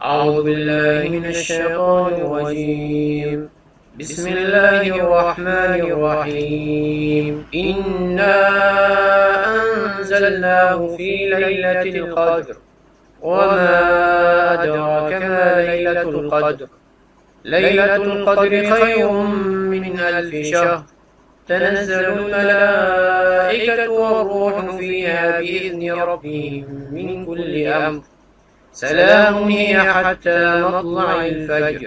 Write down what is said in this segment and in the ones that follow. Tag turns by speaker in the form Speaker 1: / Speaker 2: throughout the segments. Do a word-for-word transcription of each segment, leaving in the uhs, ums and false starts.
Speaker 1: أعوذ بالله من الشيطان الرجيم. بسم الله الرحمن الرحيم. إنا أنزلناه في ليلة القدر وما أدراك ما ليلة القدر. ليلة القدر خير من ألف شهر. تنزل الملائكة والروح فيها بإذن ربهم من كل أمر. سلام هي حتى مطلع الفجر.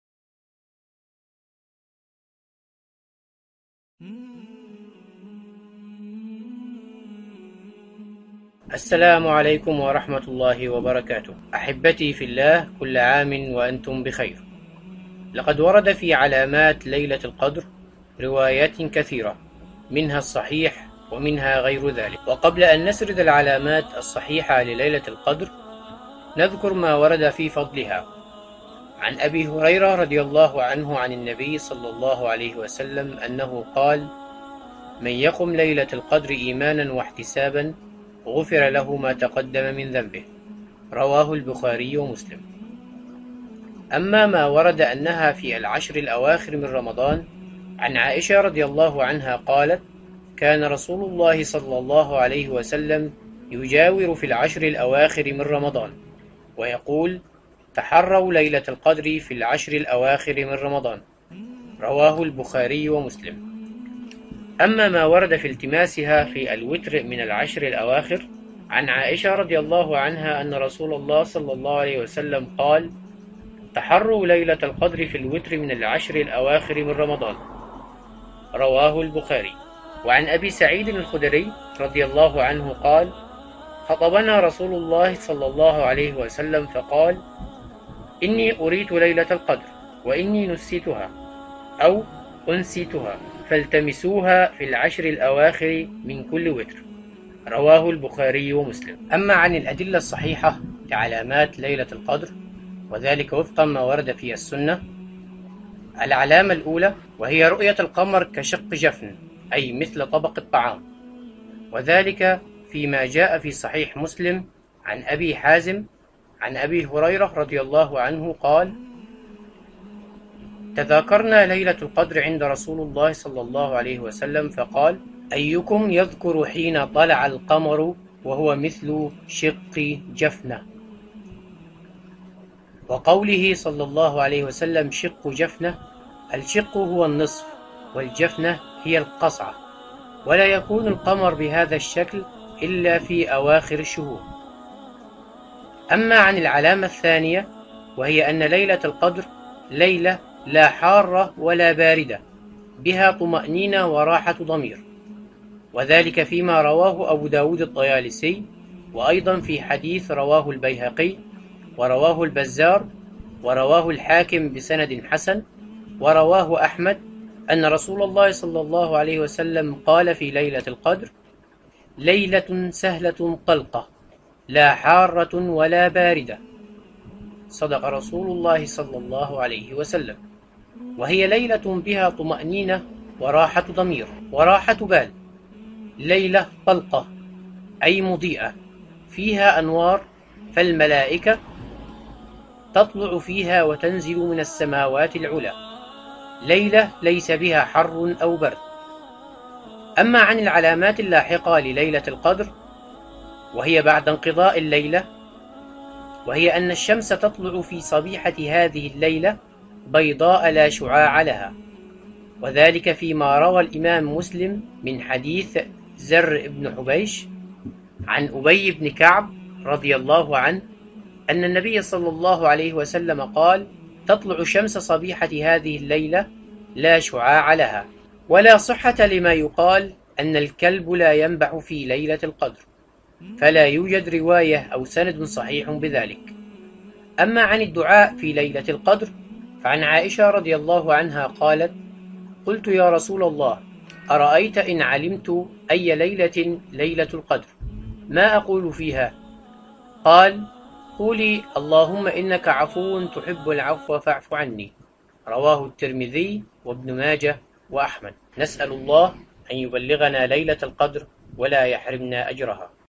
Speaker 2: السلام عليكم ورحمة الله وبركاته. أحبتي في الله، كل عام وأنتم بخير. لقد ورد في علامات ليلة القدر روايات كثيرة، منها الصحيح ومنها غير ذلك. وقبل أن نسرد العلامات الصحيحة لليلة القدر، نذكر ما ورد في فضلها. عن أبي هريرة رضي الله عنه عن النبي صلى الله عليه وسلم أنه قال: من يقم ليلة القدر إيمانا واحتسابا غفر له ما تقدم من ذنبه. رواه البخاري ومسلم. أما ما ورد أنها في العشر الأواخر من رمضان، عن عائشة رضي الله عنها قالت: كان رسول الله صلى الله عليه وسلم يجاور في العشر الأواخر من رمضان ويقول: تحروا ليلة القدر في العشر الأواخر من رمضان. رواه البخاري ومسلم. أما ما ورد في التماسها في الوتر من العشر الأواخر، عن عائشة رضي الله عنها أن رسول الله صلى الله عليه وسلم قال: تحروا ليلة القدر في الوتر من العشر الأواخر من رمضان. رواه البخاري. وعن أبي سعيد الخدري رضي الله عنه قال: خطبنا رسول الله صلى الله عليه وسلم فقال: إني أريت ليلة القدر وإني نسيتها أو أنسيتها، فالتمسوها في العشر الأواخر من كل وتر. رواه البخاري ومسلم. أما عن الأدلة الصحيحة لعلامات ليلة القدر، وذلك وفقا ما ورد في السنة: العلامة الأولى وهي رؤية القمر كشق جفن، أي مثل طبق الطعام، وذلك فيما جاء في صحيح مسلم عن أبي حازم عن أبي هريرة رضي الله عنه قال: تذاكرنا ليلة القدر عند رسول الله صلى الله عليه وسلم فقال: أيكم يذكر حين طلع القمر وهو مثل شق جفنة. وقوله صلى الله عليه وسلم شق جفنة، الشق هو النصف والجفنة هي القصعة، ولا يكون القمر بهذا الشكل إلا في أواخر الشهور. أما عن العلامة الثانية، وهي أن ليلة القدر ليلة لا حارة ولا باردة، بها طمأنينة وراحة ضمير، وذلك فيما رواه أبو داود الطيالسي، وأيضا في حديث رواه البيهقي ورواه البزار ورواه الحاكم بسند حسن ورواه أحمد أن رسول الله صلى الله عليه وسلم قال في ليلة القدر: ليلة سهلة طلقة، لا حارة ولا باردة. صدق رسول الله صلى الله عليه وسلم. وهي ليلة بها طمأنينة وراحة ضمير وراحة بال. ليلة طلقة أي مضيئة، فيها أنوار، فالملائكة تطلع فيها وتنزل من السماوات العلى. ليلة ليس بها حر أو برد. أما عن العلامات اللاحقة لليلة القدر، وهي بعد انقضاء الليلة، وهي أن الشمس تطلع في صبيحة هذه الليلة بيضاء لا شعاع لها، وذلك فيما روى الإمام مسلم من حديث زر بن حبيش عن أبي بن كعب رضي الله عنه أن النبي صلى الله عليه وسلم قال: تطلع شمس صبيحة هذه الليلة لا شعاع لها. ولا صحة لما يقال أن الكلب لا ينبح في ليلة القدر، فلا يوجد رواية أو سند صحيح بذلك. أما عن الدعاء في ليلة القدر، فعن عائشة رضي الله عنها قالت: قلت يا رسول الله، أرأيت إن علمت أي ليلة ليلة القدر ما أقول فيها؟ قال: قولي اللهم إنك عفو تحب العفو فاعف عني. رواه الترمذي وابن ماجه وأحمد. نسأل الله أن يبلغنا ليلة القدر ولا يحرمنا أجرها.